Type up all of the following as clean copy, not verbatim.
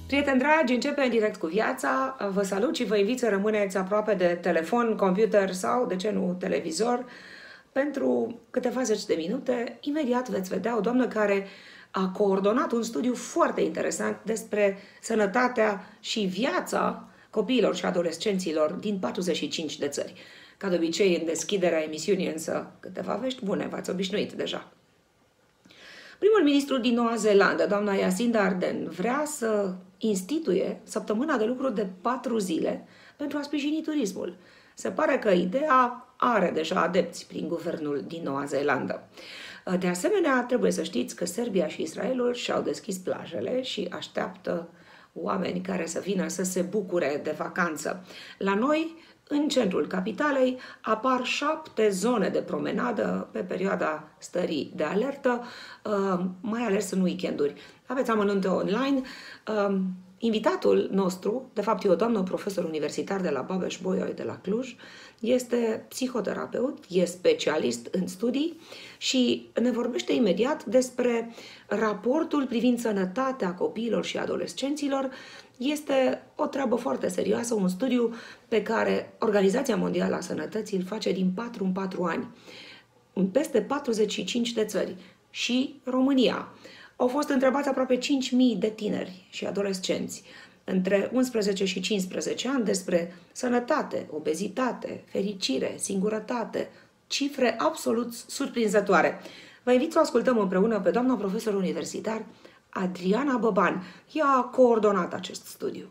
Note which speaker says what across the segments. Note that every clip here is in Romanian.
Speaker 1: Prieteni dragi, începe în direct cu viața. Vă salut și vă invit să rămâneți aproape de telefon, computer sau, de ce nu, televizor. Pentru câteva zeci de minute, imediat veți vedea o doamnă care a coordonat un studiu foarte interesant despre sănătatea și viața copiilor și adolescenților din 45 de țări. Ca de obicei, în deschiderea emisiunii, însă, câteva vești bune, v-ați obișnuit deja. Primul ministru din Noua Zeelandă, doamna Jacinda Ardern, vrea să instituie săptămâna de lucru de 4 zile pentru a sprijini turismul. Se pare că ideea are deja adepți prin guvernul din Noua Zeelandă. De asemenea, trebuie să știți că Serbia și Israelul și-au deschis plajele și așteaptă oameni care să vină să se bucure de vacanță. La noi, în centrul capitalei, apar 7 zone de promenadă pe perioada stării de alertă, mai ales în weekenduri. Aveți amănunte online. Invitatul nostru, de fapt e o doamnă profesor universitar de la Babeș-Bolyai de la Cluj, este psihoterapeut, e specialist în studii și ne vorbește imediat despre raportul privind sănătatea copiilor și adolescenților. Este o treabă foarte serioasă, un studiu pe care Organizația Mondială a Sănătății îl face din 4 în 4 ani, în peste 45 de țări și România. Au fost întrebați aproape 5.000 de tineri și adolescenți între 11 și 15 ani despre sănătate, obezitate, fericire, singurătate, cifre absolut surprinzătoare. Vă invit să o ascultăm împreună pe doamna profesor universitar Adriana Băban. Ea a coordonat acest studiu.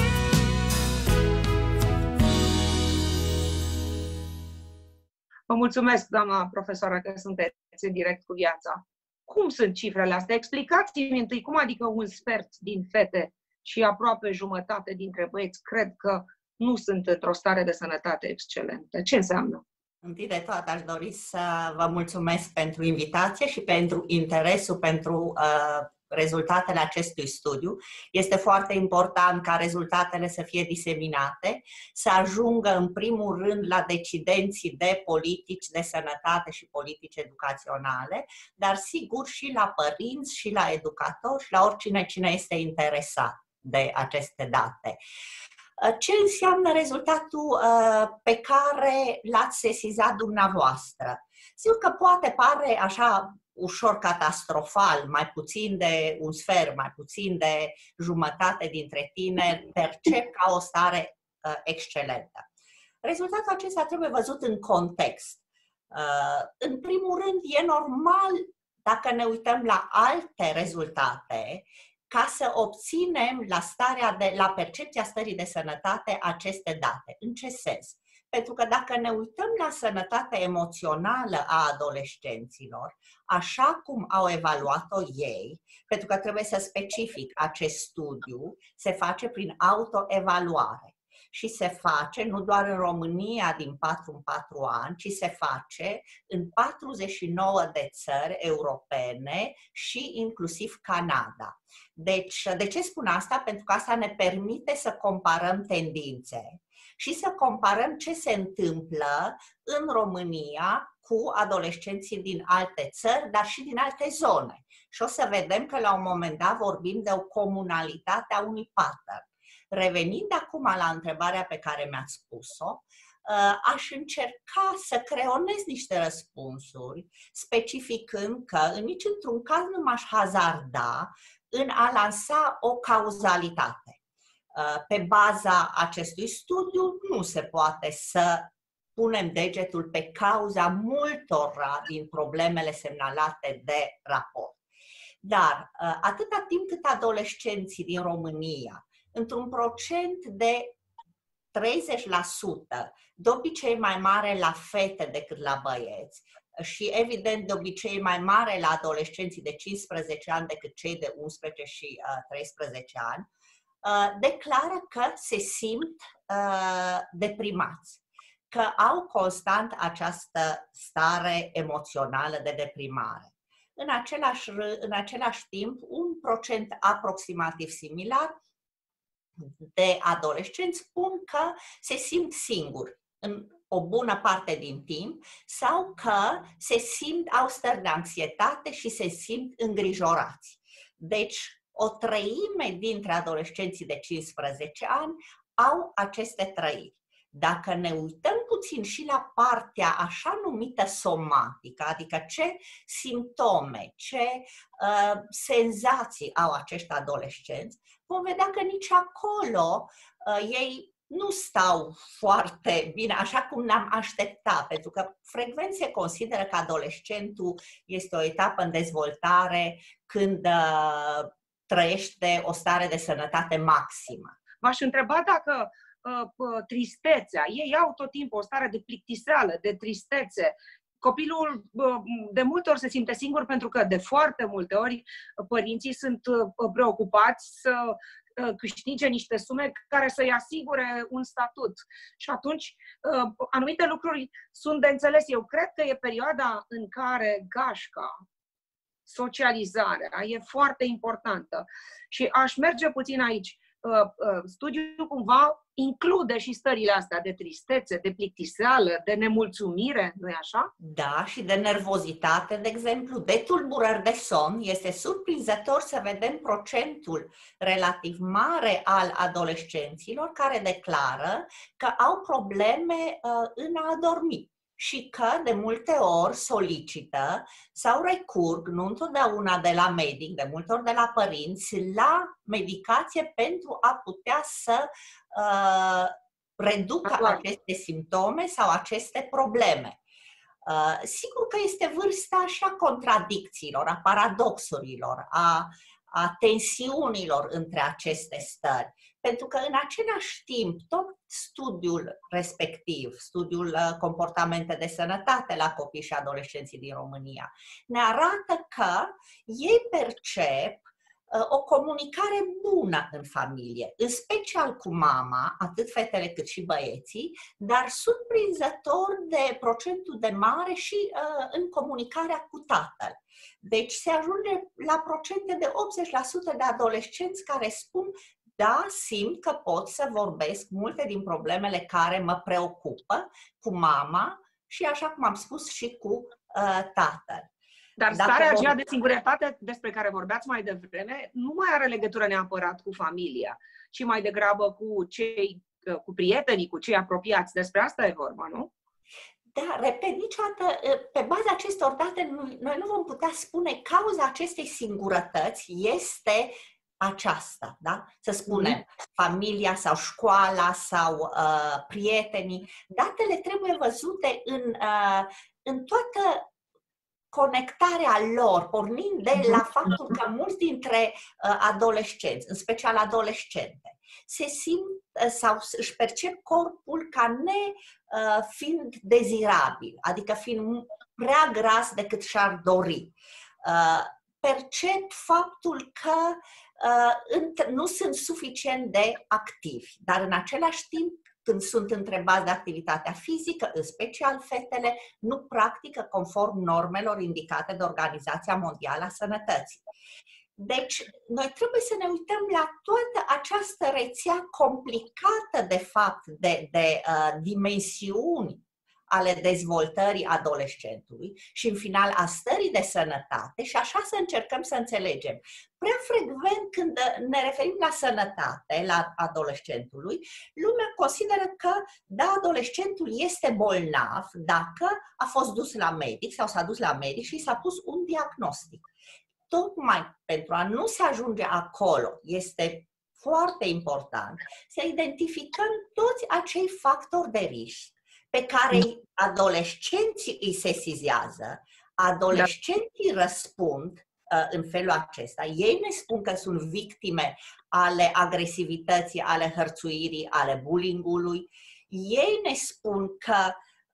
Speaker 1: Vă mulțumesc, doamna profesoară, că sunteți în direct cu viața. Cum sunt cifrele astea? Explicați-mi întâi cum adică un sfert din fete și aproape jumătate dintre băieți cred că nu sunt într-o stare de sănătate excelentă. Ce înseamnă?
Speaker 2: Întâi de toate aș dori să vă mulțumesc pentru invitație și pentru interesul pentru rezultatele acestui studiu. Este foarte important ca rezultatele să fie diseminate, să ajungă în primul rând la decidenții de politici de sănătate și politici educaționale, dar sigur și la părinți și la educatori și la oricine cine este interesat de aceste date. Ce înseamnă rezultatul pe care l-ați sesizat dumneavoastră? Sigur că poate pare așa ușor catastrofal, mai puțin de un sfert, mai puțin de jumătate dintre tineri percep ca o stare excelentă. Rezultatul acesta trebuie văzut în context. În primul rând, e normal, dacă ne uităm la alte rezultate, ca să obținem la percepția stării de sănătate aceste date. În ce sens? Pentru că dacă ne uităm la sănătatea emoțională a adolescenților, așa cum au evaluat-o ei, pentru că trebuie să specific, acest studiu se face prin autoevaluare și se face nu doar în România din 4 în 4 ani, ci se face în 49 de țări europene și inclusiv Canada. Deci, de ce spun asta? Pentru că asta ne permite să comparăm tendințe și să comparăm ce se întâmplă în România cu adolescenții din alte țări, dar și din alte zone. Și o să vedem că la un moment dat vorbim de o comunalitate a unui pattern. Revenind acum la întrebarea pe care mi-ați spus-o, aș încerca să creonez niște răspunsuri, specificând că nici într-un caz nu m-aș hazarda în a lansa o cauzalitate. Pe baza acestui studiu nu se poate să punem degetul pe cauza multora din problemele semnalate de raport. Dar atâta timp cât adolescenții din România, într-un procent de 30%, de obicei mai mare la fete decât la băieți și evident de obicei mai mare la adolescenții de 15 ani decât cei de 11 și 13 ani, declară că se simt deprimați, că au constant această stare emoțională de deprimare. În același timp, un procent aproximativ similar de adolescenți spun că se simt singuri în o bună parte din timp sau că au stări de anxietate și se simt îngrijorați. Deci, o treime dintre adolescenții de 15 ani au aceste trăiri. Dacă ne uităm puțin și la partea așa numită somatică, adică ce simptome, ce senzații au acești adolescenți, vom vedea că nici acolo ei nu stau foarte bine, așa cum ne-am aștepta, pentru că frecvent se consideră că adolescentul este o etapă în dezvoltare când trăiește o stare de sănătate maximă.
Speaker 1: V-aș întreba dacă tristețea, ei au tot timpul o stare de plictiseală, de tristețe. Copilul de multe ori se simte singur pentru că de foarte multe ori părinții sunt preocupați să câștige niște sume care să-i asigure un statut. Și atunci anumite lucruri sunt de înțeles. Eu cred că e perioada în care gașca, socializarea, e foarte importantă. Și aș merge puțin aici. Studiul cumva include și stările astea de tristețe, de plictiseală, de nemulțumire, nu-i așa?
Speaker 2: Da, și de nervozitate, de exemplu, de tulburări de somn. Este surprinzător să vedem procentul relativ mare al adolescenților care declară că au probleme în a dormi și că de multe ori solicită sau recurg, nu întotdeauna de la medic, de multe ori de la părinți, la medicație pentru a putea să reducă aceste simptome sau aceste probleme. Sigur că este vârsta așa contradicțiilor, a paradoxurilor, a tensiunilor între aceste stări. Pentru că în același timp, tot studiul respectiv, studiul comportamente de sănătate la copii și adolescenții din România, ne arată că ei percep o comunicare bună în familie, în special cu mama, atât fetele cât și băieții, dar surprinzător de procentul de mare și în comunicarea cu tatăl. Deci se ajunge la procente de 80% de adolescenți care spun: da, simt că pot să vorbesc multe din problemele care mă preocupă cu mama și, așa cum am spus, și cu tatăl.
Speaker 1: Dar starea aceea de singurătate despre care vorbeați mai devreme nu mai are legătură neapărat cu familia, ci mai degrabă cu prietenii, cu cei apropiați. Despre asta e vorba, nu?
Speaker 2: Da, repet, niciodată, pe baza acestor date, noi nu vom putea spune cauza acestei singurătăți este aceasta, da? Să spunem, familia sau școala sau prietenii. Datele trebuie văzute în toată conectarea lor, pornind de la faptul că mulți dintre adolescenți, în special adolescente, se simt sau își percep corpul ca fiind dezirabil, adică fiind prea gras decât și-ar dori. Percep faptul că nu sunt suficient de activi, dar în același timp, când sunt întrebați de activitatea fizică, în special fetele, nu practică conform normelor indicate de Organizația Mondială a Sănătății. Deci, noi trebuie să ne uităm la toată această rețea complicată, de fapt, de dimensiuni ale dezvoltării adolescentului și, în final, a stării de sănătate și așa să încercăm să înțelegem. Prea frecvent, când ne referim la sănătate, la adolescentului, lumea consideră că, da, adolescentul este bolnav dacă a fost dus la medic sau s-a dus la medic și s-a pus un diagnostic. Tocmai pentru a nu se ajunge acolo, este foarte important să identificăm toți acei factori de risc pe care adolescenții îi sesizează, adolescenții răspund în felul acesta. Ei ne spun că sunt victime ale agresivității, ale hărțuirii, ale bullying-ului. Ei ne spun că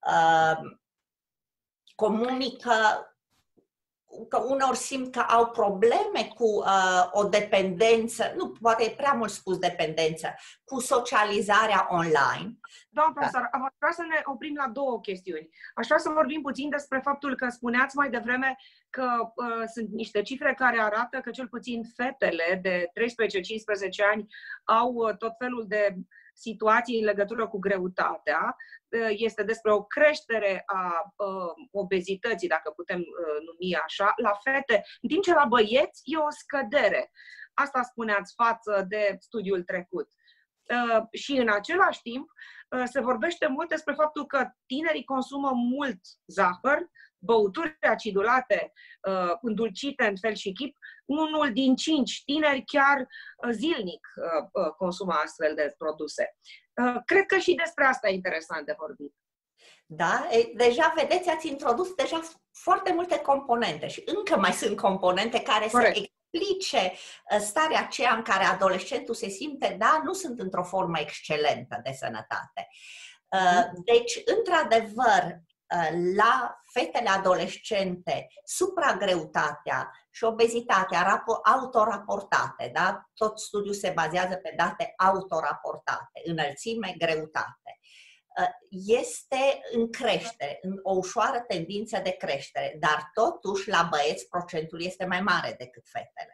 Speaker 2: comunică, că uneori simt că au probleme cu o dependență, nu, poate e prea mult spus dependență, cu socializarea online.
Speaker 1: Doamna profesor, aș vrea să ne oprim la două chestiuni. Aș vrea să vorbim puțin despre faptul că spuneați mai devreme că sunt niște cifre care arată că cel puțin fetele de 13-15 ani au tot felul de situații în legătură cu greutatea. Este despre o creștere a obezității, dacă putem numi așa, la fete, în timp ce la băieți e o scădere. Asta spuneați față de studiul trecut. Și în același timp se vorbește mult despre faptul că tinerii consumă mult zahăr, băuturi acidulate, îndulcite în fel și chip. 1 din 5 tineri chiar zilnic consumă astfel de produse. Cred că și despre asta e interesant de vorbit.
Speaker 2: Da, deja vedeți, ați introdus deja foarte multe componente și încă mai sunt componente care să explice starea aceea în care adolescentul se simte, da, nu sunt într-o formă excelentă de sănătate. Deci, într-adevăr, la fetele adolescente, supragreutatea și obezitatea autoraportate, da? Tot studiul se bazează pe date autoraportate, înălțime, greutate. Este în creștere, în o ușoară tendință de creștere, dar totuși la băieți procentul este mai mare decât fetele.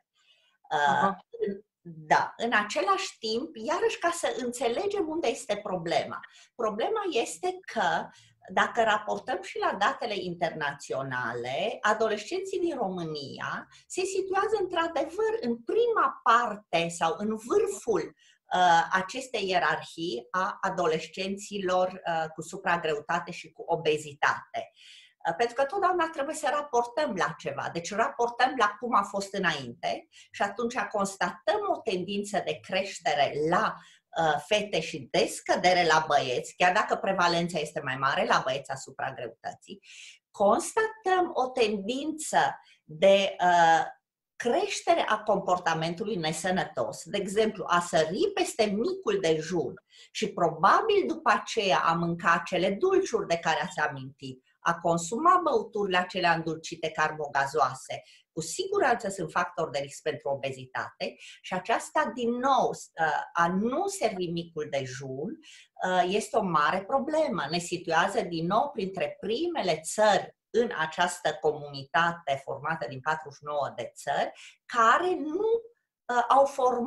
Speaker 2: Da, în același timp, iarăși ca să înțelegem unde este problema. Problema este că dacă raportăm și la datele internaționale, adolescenții din România se situează într-adevăr în prima parte sau în vârful acestei ierarhii a adolescenților cu supragreutate și cu obezitate. Pentru că totdeauna trebuie să raportăm la ceva. Deci raportăm la cum a fost înainte și atunci constatăm o tendință de creștere la fete și de scădere la băieți, chiar dacă prevalența este mai mare la băieți asupra greutății. Constatăm o tendință de creștere a comportamentului nesănătos, de exemplu, a sări peste micul dejun și probabil după aceea a mânca acele dulciuri de care ați amintit, a consuma băuturile acelea îndulcite carbogazoase, cu siguranță sunt factori de risc pentru obezitate și aceasta, din nou, a nu servi micul dejun, este o mare problemă. Ne situează din nou printre primele țări în această comunitate formată din 49 de țări, care nu au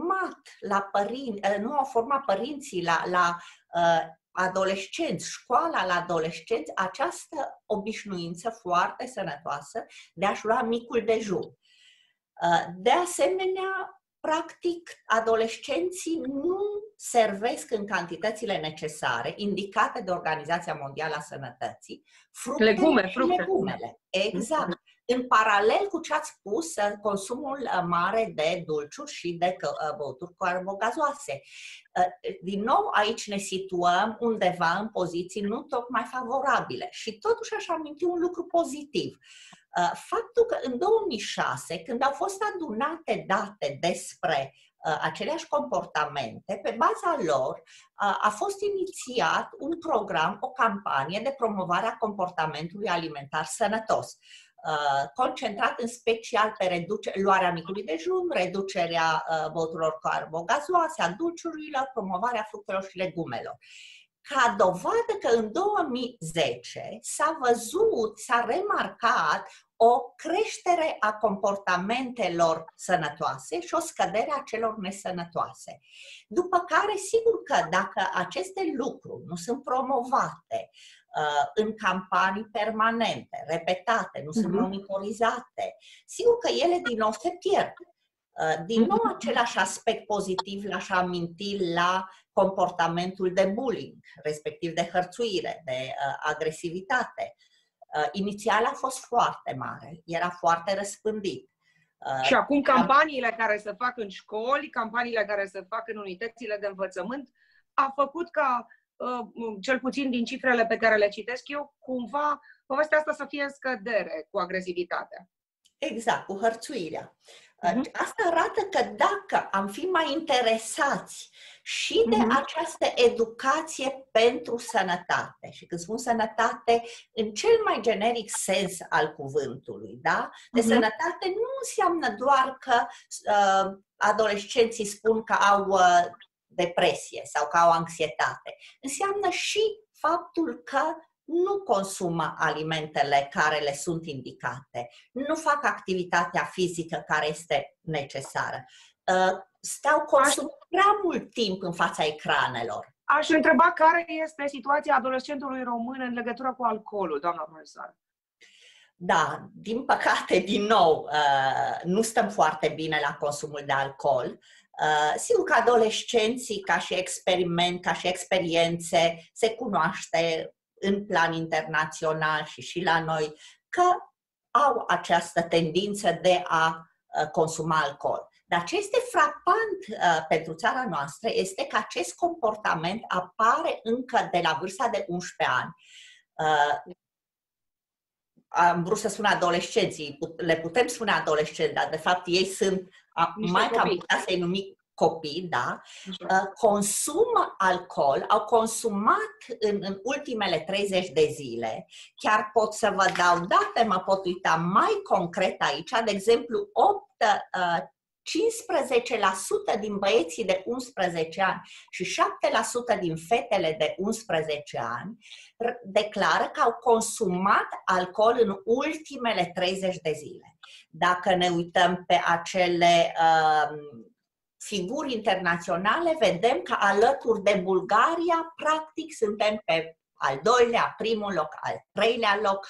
Speaker 2: format părinții la adolescenți, școala la adolescenți, această obișnuință foarte sănătoasă de a-și lua micul dejun. De asemenea, practic, adolescenții nu servesc în cantitățile necesare, indicate de Organizația Mondială a Sănătății, fructele și legumele. Exact. În paralel cu ce ați spus, consumul mare de dulciuri și de băuturi carbogazoase. Din nou, aici ne situăm undeva în poziții nu tocmai favorabile. Și totuși aș aminti un lucru pozitiv. Faptul că în 2006, când au fost adunate date despre aceleași comportamente, pe baza lor a fost inițiat un program, o campanie de promovare a comportamentului alimentar sănătos, concentrat în special pe luarea micului dejun, reducerea băuturilor carbogazoase, a dulciurilor, promovarea fructelor și legumelor. Ca dovadă că în 2010 s-a remarcat o creștere a comportamentelor sănătoase și o scădere a celor nesănătoase. După care, sigur că dacă aceste lucruri nu sunt promovate în campanii permanente, repetate, nu sunt monitorizate, sigur că ele din nou se pierd. Din nou, același aspect pozitiv l-aș aminti la comportamentul de bullying, respectiv de hărțuire, de agresivitate. Inițial a fost foarte mare, era foarte răspândit.
Speaker 1: Și acum campaniile care se fac în școli, campaniile care se fac în unitățile de învățământ, a făcut ca, cel puțin din cifrele pe care le citesc eu, cumva povestea asta să fie în scădere cu agresivitatea.
Speaker 2: Exact, cu hărțuirea. Asta arată că dacă am fi mai interesați și de această educație pentru sănătate, și când spun sănătate în cel mai generic sens al cuvântului, da? De sănătate nu înseamnă doar că adolescenții spun că au depresie sau că au anxietate. Înseamnă și faptul că nu consumă alimentele care le sunt indicate, nu fac activitatea fizică care este necesară, consumă prea mult timp în fața ecranelor.
Speaker 1: Aș întreba care este situația adolescentului român în legătură cu alcoolul, doamna profesor.
Speaker 2: Da, din păcate, din nou, nu stăm foarte bine la consumul de alcool. Sigur că adolescenții, ca și experiment, ca și experiențe, se cunoaște în plan internațional și la noi că au această tendință de a consuma alcool. Dar ce este frapant pentru țara noastră este că acest comportament apare încă de la vârsta de 11 ani. Am vrut să spun adolescenții, le putem spune adolescenți, dar de fapt ei sunt, mai că am putea să-i numim copii, da? Consumă alcool, au consumat în ultimele 30 de zile, chiar pot să vă dau date, mă pot uita mai concret aici, de exemplu 15% din băieții de 11 ani și 7% din fetele de 11 ani declară că au consumat alcool în ultimele 30 de zile. Dacă ne uităm pe acele figuri internaționale, vedem că alături de Bulgaria, practic, suntem pe al doilea, primul loc, al treilea loc.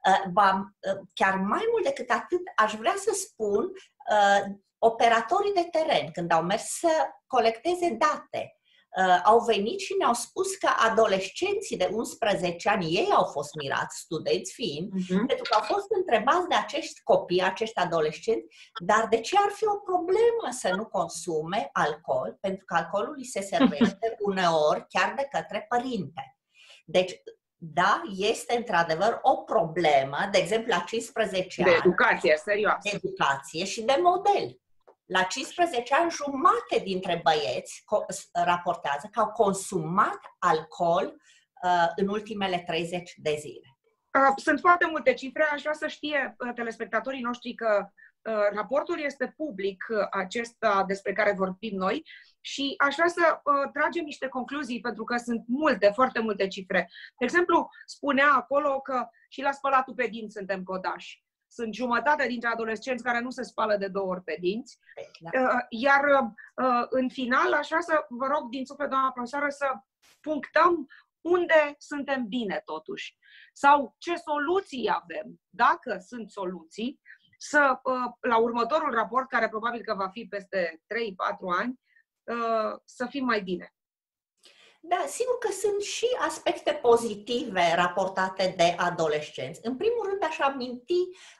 Speaker 2: Chiar mai mult decât atât, aș vrea să spun, operatorii de teren, când au mers să colecteze date, au venit și ne-au spus că adolescenții de 11 ani, ei au fost mirați, studenți fiind, pentru că au fost întrebați de acești copii, acești adolescenți, dar de ce ar fi o problemă să nu consume alcool? Pentru că alcoolul îi se servește uneori chiar de către părinte. Deci, da, este într-adevăr o problemă, de exemplu, la 15 ani.
Speaker 1: De educație, serioasă.
Speaker 2: De educație și de model. La 15 ani, jumate dintre băieți raportează că au consumat alcool în ultimele 30 de zile.
Speaker 1: Sunt foarte multe cifre. Aș vrea să știe telespectatorii noștri că raportul este public, acesta despre care vorbim noi, și aș vrea să tragem niște concluzii, pentru că sunt multe, foarte multe cifre. De exemplu, spunea acolo că și la spălatul pe dinți suntem codași. Sunt jumătate dintre adolescenți care nu se spală de 2 ori pe dinți. Iar în final, aș vrea să vă rog din suflet, doamna profesoară, să punctăm unde suntem bine totuși. Sau ce soluții avem, dacă sunt soluții, să la următorul raport, care probabil că va fi peste 3-4 ani, să fim mai bine.
Speaker 2: Da, sigur că sunt și aspecte pozitive raportate de adolescenți. În primul rând, aș aminti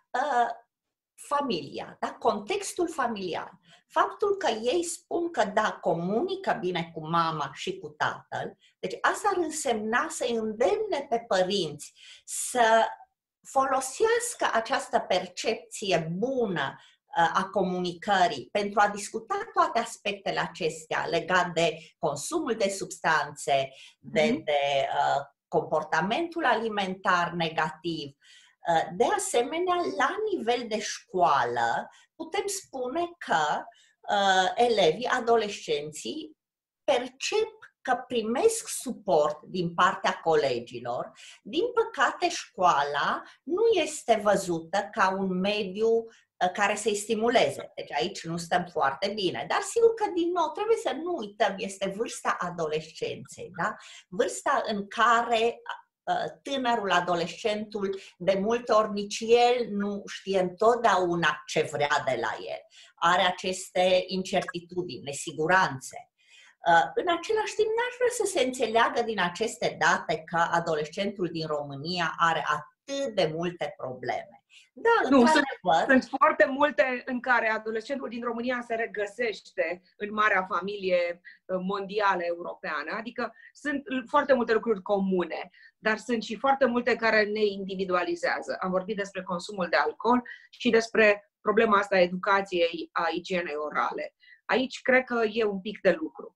Speaker 2: familia, da? Contextul familial. Faptul că ei spun că da, comunică bine cu mama și cu tatăl, deci asta ar însemna să-i îndemne pe părinți să folosească această percepție bună a comunicării pentru a discuta toate aspectele acestea legate de consumul de substanțe, de comportamentul alimentar negativ. De asemenea, la nivel de școală, putem spune că elevii, adolescenții percep că primesc suport din partea colegilor. Din păcate, școala nu este văzută ca un mediu care să-i stimuleze. Deci aici nu stăm foarte bine. Dar sigur că, din nou, trebuie să nu uităm, este vârsta adolescenței, da? Vârsta în care tânărul, adolescentul, de multe ori nici el nu știe întotdeauna ce vrea de la el. Are aceste incertitudini, nesiguranțe. În același timp, n-aș vrea să se înțeleagă din aceste date că adolescentul din România are atât de multe probleme. Da,
Speaker 1: nu, sunt foarte multe în care adolescentul din România se regăsește în marea familie mondială europeană, adică sunt foarte multe lucruri comune, dar sunt și foarte multe care ne individualizează. Am vorbit despre consumul de alcool și despre problema asta a educației, a igienei orale. Aici cred că e un pic de lucru.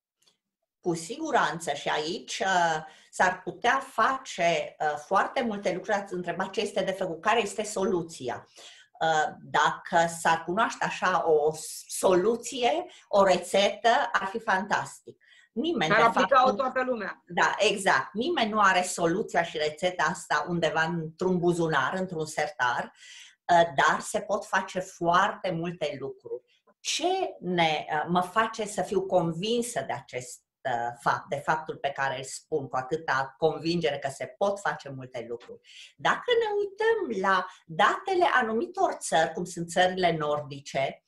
Speaker 2: Cu siguranță, și aici s-ar putea face foarte multe lucruri. Ați întrebat ce este de făcut, care este soluția. Dacă s-ar cunoaște așa o soluție, o rețetă, ar fi fantastic. Nimeni,
Speaker 1: ar aplica-o toată lumea.
Speaker 2: Da, exact. Nimeni nu are soluția și rețeta asta undeva într-un buzunar, într-un sertar, dar se pot face foarte multe lucruri. Ce mă face să fiu convinsă de acest fapt, de faptul pe care îl spun cu atâta convingere că se pot face multe lucruri. Dacă ne uităm la datele anumitor țări, cum sunt țările nordice,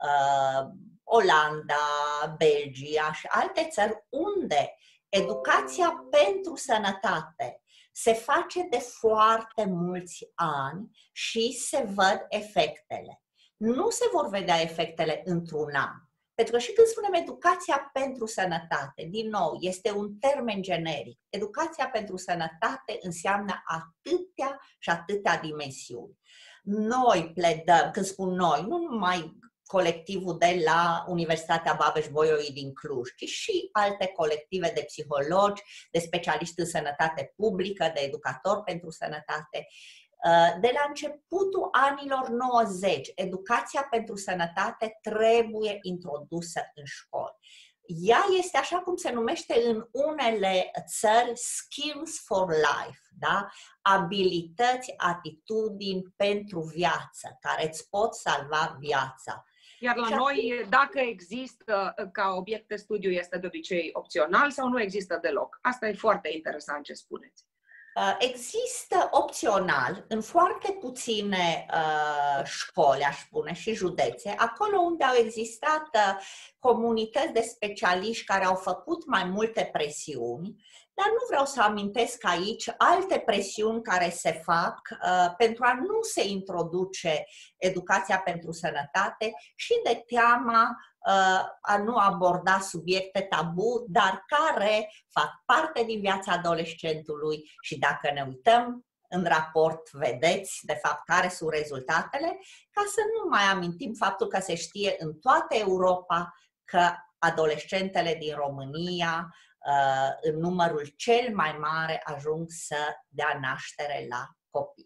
Speaker 2: Olanda, Belgia și alte țări unde educația pentru sănătate se face de foarte mulți ani și se văd efectele. Nu se vor vedea efectele într-un an. Pentru că și când spunem educația pentru sănătate, din nou, este un termen generic. Educația pentru sănătate înseamnă atâtea și atâtea dimensiuni. Noi pledăm, când spun noi, nu numai colectivul de la Universitatea Babeș-Bolyai din Cluj, ci și alte colective de psihologi, de specialiști în sănătate publică, de educatori pentru sănătate. De la începutul anilor 90, educația pentru sănătate trebuie introdusă în școli. Ea este, așa cum se numește în unele țări, skills for life, da? Abilități, atitudini pentru viață, care îți pot salva viața.
Speaker 1: Iar la noi, dacă există ca obiect de studiu, este de obicei opțional sau nu există deloc? Asta e foarte interesant ce spuneți.
Speaker 2: Există opțional în foarte puține școli, aș spune, și județe, acolo unde au existat comunități de specialiști care au făcut mai multe presiuni, dar nu vreau să amintesc aici alte presiuni care se fac pentru a nu se introduce educația pentru sănătate și de teama a nu aborda subiecte tabu, dar care fac parte din viața adolescentului și dacă ne uităm în raport, vedeți de fapt care sunt rezultatele, ca să nu mai amintim faptul că se știe în toată Europa că adolescentele din România în numărul cel mai mare ajung să dea naștere la copii.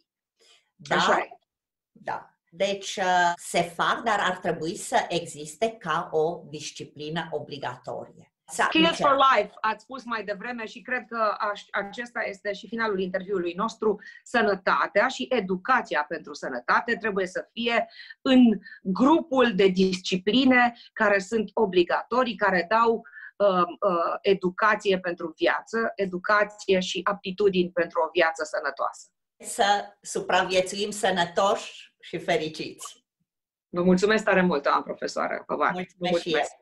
Speaker 2: Da. Deci se fac, dar ar trebui să existe ca o disciplină obligatorie.
Speaker 1: Skills for life, ați spus mai devreme și cred că acesta este și finalul interviului nostru. Sănătatea și educația pentru sănătate trebuie să fie în grupul de discipline care sunt obligatorii, care dau educație pentru viață, educație și aptitudini pentru o viață sănătoasă.
Speaker 2: Să supraviețuim sănătoși și fericiți.
Speaker 1: Vă mulțumesc tare mult, doamna profesoară Covar.
Speaker 2: Mulțumesc și eu.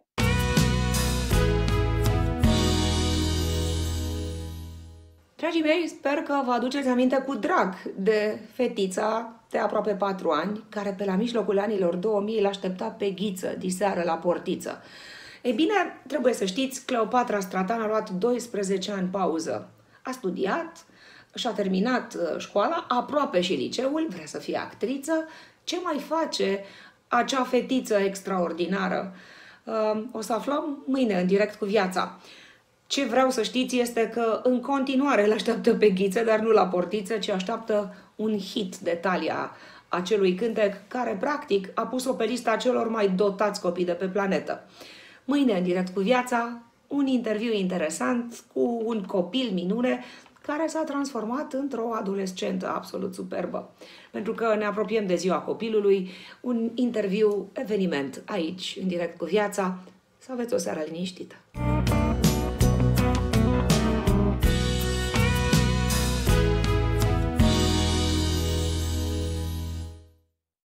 Speaker 1: Dragii mei, sper că vă aduceți aminte cu drag de fetița de aproape 4 ani, care pe la mijlocul anilor 2000 l-aștepta pe Ghiță diseară la portiță. Ei bine, trebuie să știți, Cleopatra Stratan a luat 12 ani pauză. A studiat, și-a terminat școala, aproape și liceul, vrea să fie actriță. Ce mai face acea fetiță extraordinară? O să aflăm mâine în direct cu viața. Ce vreau să știți este că în continuare îl așteaptă pe Ghiță, dar nu la portiță, ci așteaptă un hit de talia acelui cântec care, practic, a pus-o pe lista celor mai dotați copii de pe planetă. Mâine, în direct cu viața, un interviu interesant cu un copil minune care s-a transformat într-o adolescentă absolut superbă. Pentru că ne apropiem de ziua copilului, un interviu, eveniment aici, în direct cu viața. Să aveți o seară liniștită!